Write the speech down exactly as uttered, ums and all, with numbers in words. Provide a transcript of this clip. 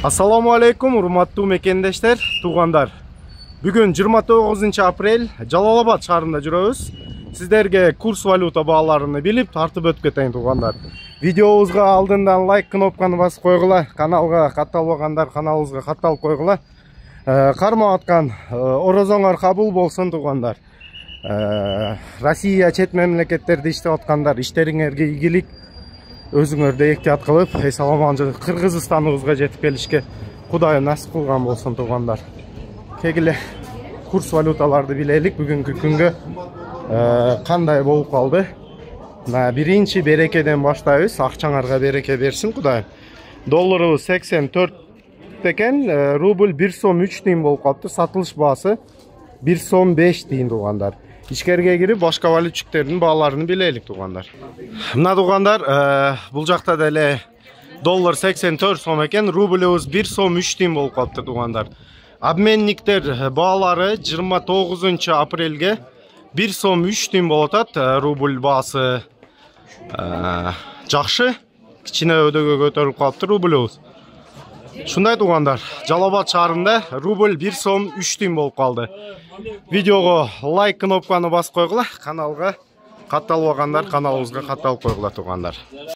Assalamu alaikum, урматтуу мекендештер, туугандар. Бүгүн жыйырма тогузунчу апрель Жалал-Абад шаарында жүрөбүз. Сиздерге курс валюта бааларын билип тартып өтүп кетейин, туугандар. Видеобузга алдындан лайк кнопканы басып койгула, каналга катталбагандар каналыбызга катталып койгула. Кармап аткан орозоңор кабыл болсун, туугандар. Россия чет мемлекеттерде иштеп аткандар, иштериңерге ийгилик. Өзүңөрдө эктият кылып, эсаламанчы Кыргызстаныбызга жетип келишке Кудай насип кылган болсун, туугандар. Кегиле курс валюталарды билелик. Бүгүнкү күнгө кандай болуп калды? Биринчи берекеден баштайбыз. Акчаңарга береке берсин, Кудай. Долларыбыз сексен төрт экен, рубль бир сом үч тиын болуп калыпты. Сатылыш баасы бир сом беш тиын, туугандар. Ичкерге кирип башка валютчиктердин бааларын билелик, туугандар. Мына туугандар, бул жакта деле доллар сексен төрт сом экен, рубльыбыз бир сом үч тиын болуп калыпты, туугандар. Обменниктер баалары жыйырма тогузунчу апрелге бир сом үч тиын болуп атат. Рубль баасы жакшы, кичине өдөгө көтөрүлүп калыпты рубльыбыз. Шундай, туугандар, Жалал-Абад шаарында рубль бир сом үч тиын болуп калды. Видеого лайк кнопканы басып койгула, каналга катталбагандар каналыбызга катталып койгула, туугандар.